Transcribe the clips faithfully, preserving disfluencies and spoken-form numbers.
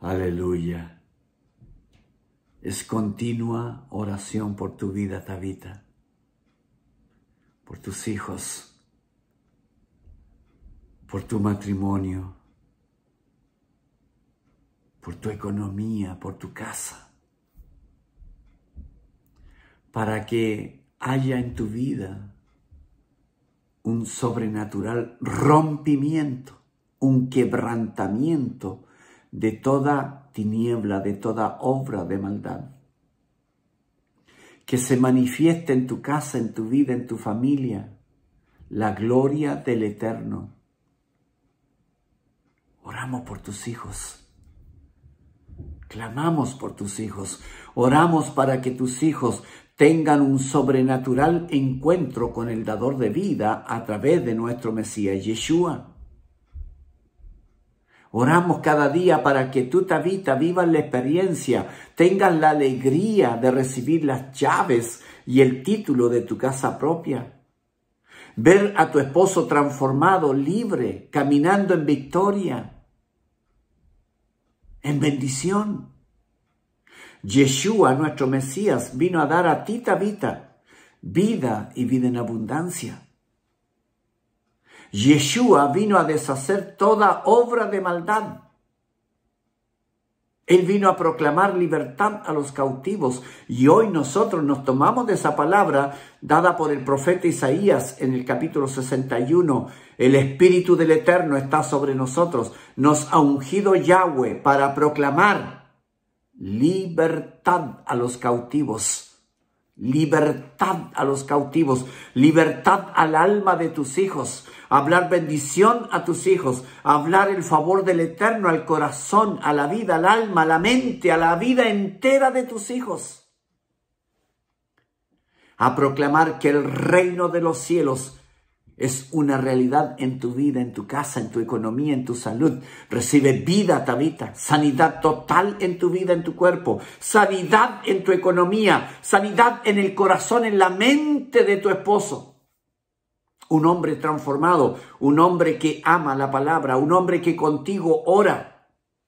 Aleluya. Es continua oración por tu vida, Tabita, por tus hijos, por tu matrimonio, por tu economía, por tu casa, para que haya en tu vida un sobrenatural rompimiento, un quebrantamiento de toda tiniebla, de toda obra de maldad. Que se manifieste en tu casa, en tu vida, en tu familia, la gloria del Eterno. Oramos por tus hijos. Clamamos por tus hijos. Oramos para que tus hijos tengan un sobrenatural encuentro con el dador de vida a través de nuestro Mesías Yeshua. Oramos cada día para que tú, Tabita, vivas la experiencia, tengas la alegría de recibir las llaves y el título de tu casa propia. Ver a tu esposo transformado, libre, caminando en victoria, en bendición. Yeshua, nuestro Mesías, vino a dar a ti, Tabita, vida y vida en abundancia. Yeshua vino a deshacer toda obra de maldad. Él vino a proclamar libertad a los cautivos y hoy nosotros nos tomamos de esa palabra dada por el profeta Isaías en el capítulo sesenta y uno. El Espíritu del Eterno está sobre nosotros. Nos ha ungido Yahweh para proclamar libertad a los cautivos. Libertad a los cautivos, libertad al alma de tus hijos, hablar bendición a tus hijos, hablar el favor del Eterno al corazón, a la vida, al alma, a la mente, a la vida entera de tus hijos. A proclamar que el reino de los cielos es una realidad en tu vida, en tu casa, en tu economía, en tu salud. Recibe vida, Tabita, sanidad total en tu vida, en tu cuerpo, sanidad en tu economía, sanidad en el corazón, en la mente de tu esposo. Un hombre transformado, un hombre que ama la palabra, un hombre que contigo ora.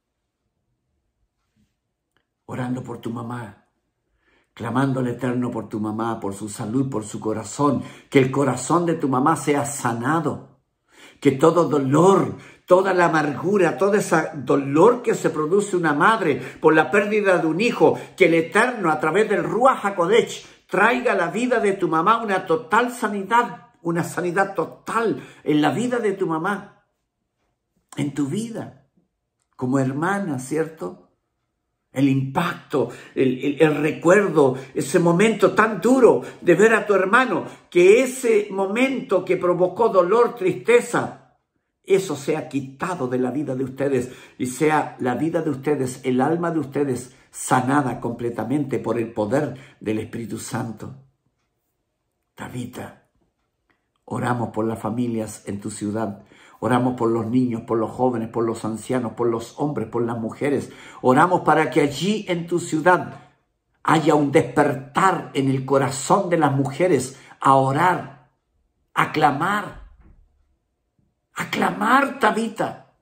Orando por tu mamá. Clamando al Eterno por tu mamá, por su salud, por su corazón. Que el corazón de tu mamá sea sanado. Que todo dolor, toda la amargura, todo ese dolor que se produce una madre por la pérdida de un hijo, que el Eterno a través del Ruach HaKodesh traiga a la vida de tu mamá una total sanidad. Una sanidad total en la vida de tu mamá. En tu vida. Como hermana, ¿cierto? El impacto, el, el, el recuerdo, ese momento tan duro de ver a tu hermano, que ese momento que provocó dolor, tristeza, eso sea quitado de la vida de ustedes y sea la vida de ustedes, el alma de ustedes sanada completamente por el poder del Espíritu Santo. Tabita, oramos por las familias en tu ciudad. Oramos por los niños, por los jóvenes, por los ancianos, por los hombres, por las mujeres. Oramos para que allí en tu ciudad haya un despertar en el corazón de las mujeres a orar, a clamar, a clamar, Tabita.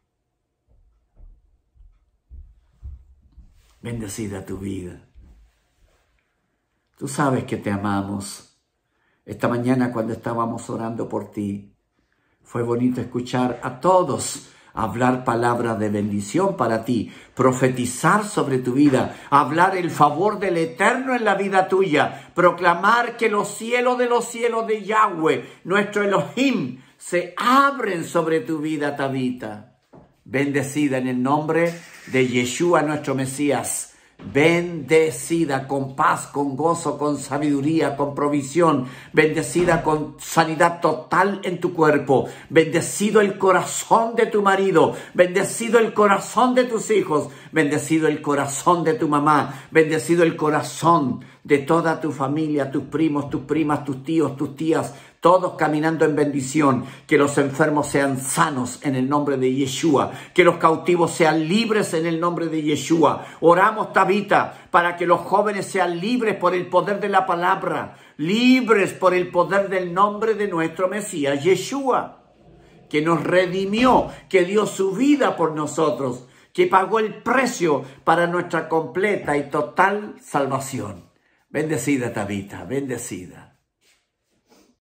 Bendecida tu vida. Tú sabes que te amamos. Esta mañana cuando estábamos orando por ti, fue bonito escuchar a todos hablar palabras de bendición para ti, profetizar sobre tu vida, hablar el favor del Eterno en la vida tuya, proclamar que los cielos de los cielos de Yahweh, nuestro Elohim, se abren sobre tu vida, Tabita. Bendecida en el nombre de Yeshua, nuestro Mesías. Bendecida con paz, con gozo, con sabiduría, con provisión. Bendecida con sanidad total en tu cuerpo. Bendecido el corazón de tu marido. Bendecido el corazón de tus hijos. Bendecido el corazón de tu mamá. Bendecido el corazón de toda tu familia, tus primos, tus primas, tus tíos, tus tías. Todos caminando en bendición, que los enfermos sean sanos en el nombre de Yeshua, que los cautivos sean libres en el nombre de Yeshua. Oramos, Tabita, para que los jóvenes sean libres por el poder de la palabra, libres por el poder del nombre de nuestro Mesías, Yeshua, que nos redimió, que dio su vida por nosotros, que pagó el precio para nuestra completa y total salvación. Bendecida, Tabita, bendecida.